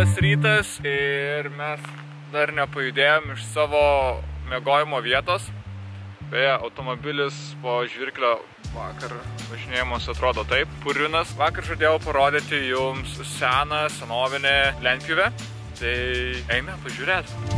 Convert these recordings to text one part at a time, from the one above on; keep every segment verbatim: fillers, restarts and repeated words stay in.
Labas rytas ir mes dar nepajudėjom iš savo miegojimo vietos. Beje, automobilis po žvirklio vakar važinėjimus atrodo taip, purinas. Vakar žadėjau parodyti jums seną, senovinę lentpjūvę, tai eime pažiūrėti.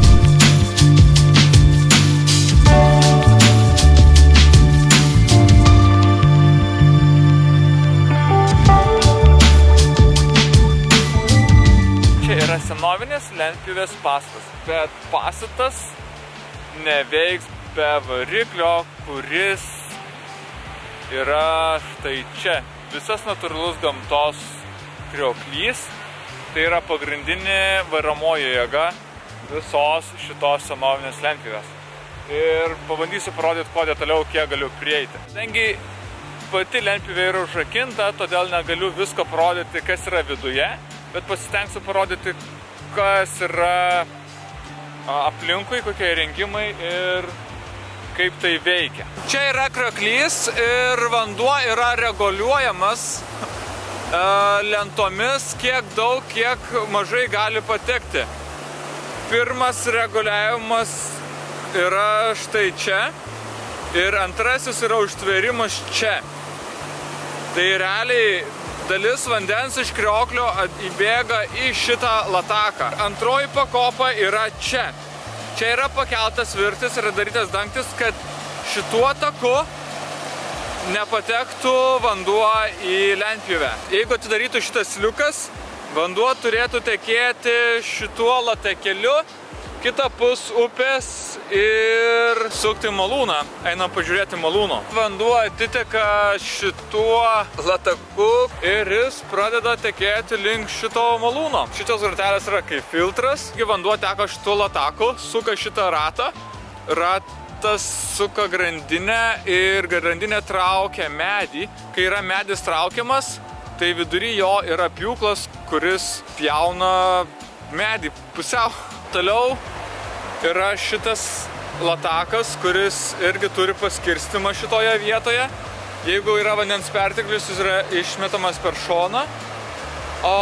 Yra senovinės lentpjūvės pastatas, bet pastatas neveiks be variklio, kuris yra štai čia. Visas natūralus gamtos krioklys, tai yra pagrindinė varomoji jėga visos šitos senovinės lentpjūvės. Ir pabandysiu parodyti, kuo detaliau, kiek galiu prieiti. Kadangi pati lentpjūvė yra užrakinta, todėl negaliu visko parodyti, kas yra viduje, bet pasistengsiu parodyti, kas yra aplinkui, kokie įrengimai ir kaip tai veikia. Čia yra krioklys ir vanduo yra reguliuojamas lentomis, kiek daug, kiek mažai gali patekti. Pirmas reguliavimas yra štai čia ir antrasis yra užtvėrimas čia. Tai realiai dalis vandens iš krioklio įbėga į šitą lataką. Antroji pakopa yra čia. Čia yra pakeltas virtis ir darytas dangtis, kad šituo taku nepatektų vanduo į lentpjūvę. Jeigu atidarytų šitas liukas, vanduo turėtų tekėti šituo latakeliu kitapus upės ir sukti malūną. Einam pažiūrėti malūno. Vanduo atiteka šituo lataku ir jis pradeda tekėti link šito malūno. Šitos vartelės yra kaip filtras. Vanduo teka šituo lataku, suka šitą ratą. Ratas suka grandinę ir grandinė traukia medį. Kai yra medis traukiamas, tai vidury jo yra pjūklas, kuris pjauna medį pusiau. Toliau yra šitas latakas, kuris irgi turi paskirstimą šitoje vietoje. Jeigu yra vandens perteklius, jis yra išmetamas per šoną. O,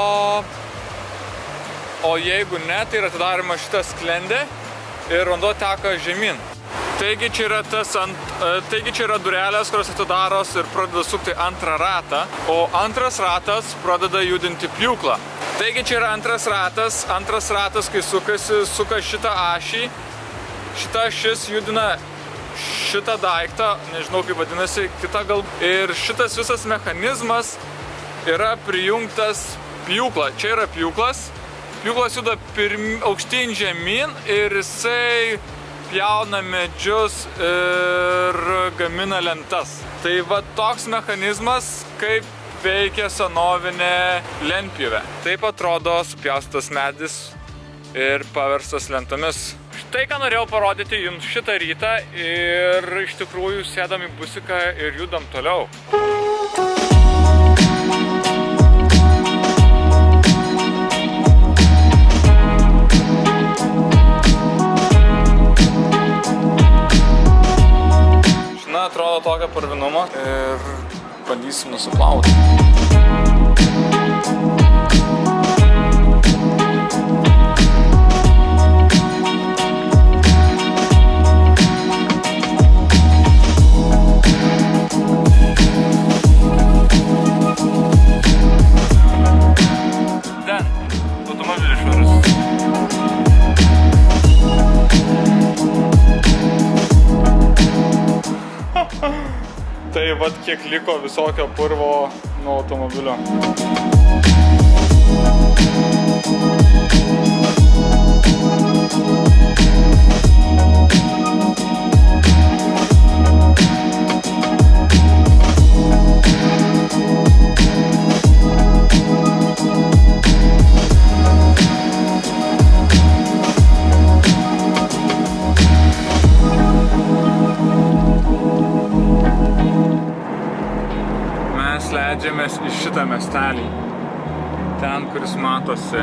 o jeigu ne, tai yra atidaroma šita sklendė ir vanduo teka žemyn. Taigi čia yra, tas ant, taigi čia yra durelės, kurios atidaros ir pradeda sukti antrą ratą, o antras ratas pradeda judinti pjūklą. Taigi čia yra antras ratas, antras ratas, kai sukasi, suka šitą ašį, šita šis judina šitą daiktą, nežinau kaip vadinasi, kita gal. Ir šitas visas mechanizmas yra prijungtas pjūklą. Čia yra pjūklas, pjūklas juda pirm, aukštyn žemyn ir jisai pjauna medžius ir gamina lentas. Tai va toks mechanizmas, kaip veikia senovinė lentpjūvė. Taip atrodo supjaustytas medis ir paverstas lentomis. Štai ką norėjau parodyti jums šitą rytą ir iš tikrųjų sėdam į busiką ir judam toliau. Šina atrodo tokia purvinuma ir bandysim nusiplauti. Den, automobilis švarus. Tai vat kiek liko visokio purvo nuo automobilio. Leidžiamės į šitą miestelį, ten, kuris matosi.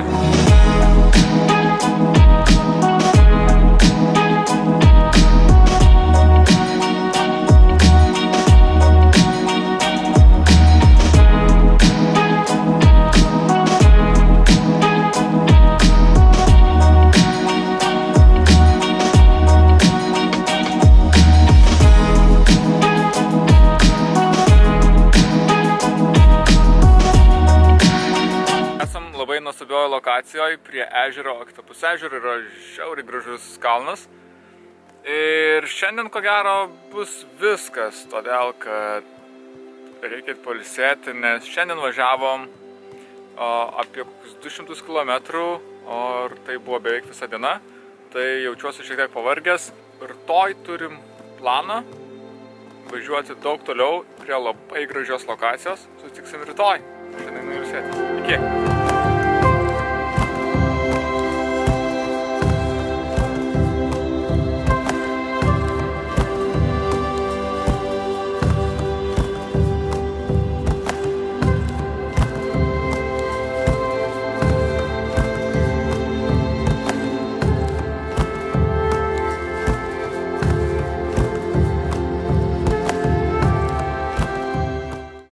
šitoje lokacijoje prie ežero, o kitapus ežero yra žiauriai gražus kalnas. Ir šiandien, ko gero, bus viskas, todėl, kad reikia pailsėti, nes šiandien važiavom o, apie kokius du šimtus kilometrų, ir tai buvo beveik visą dieną. Tai jaučiuosi šiek tiek pavargęs. Rytoj turim planą važiuoti daug toliau prie labai gražios lokacijos. Susitiksim rytoj. Šiandien nuilsėtis. Iki.